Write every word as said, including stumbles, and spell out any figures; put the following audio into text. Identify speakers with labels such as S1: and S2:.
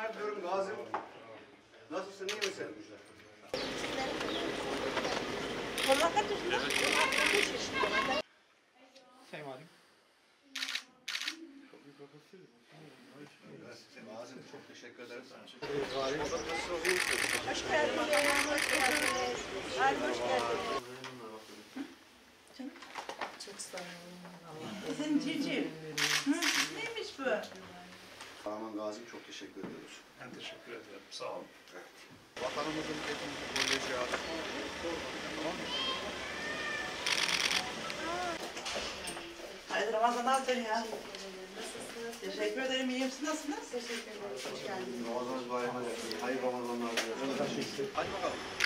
S1: günler diyorum Gazim. Nasılsın, iyi misin?
S2: Sayın Valim.
S1: Gazim çok teşekkür ederim.
S3: Hoş geldiniz. Hoş geldiniz. Ay hoş geldiniz. Çok sağ olun.
S4: Senin cicim. Neymiş bu?
S1: Aman Gazim çok teşekkür ediyoruz.
S5: Ben teşekkür ederim. Sağ olun.
S1: Evet. Vatanımızın hepimizi koruyacağız. Tamam mı?
S4: Haydi Ramazan'dan dön ya.
S3: Nasılsınız?
S4: Teşekkür ederim. İyiyim. Siz nasılsınız?
S3: Teşekkür ederim. Hoş geldiniz.
S1: Ramazanınız bayramı olsun. Hayırlı Ramazanlar diliyorum. Hadi bakalım.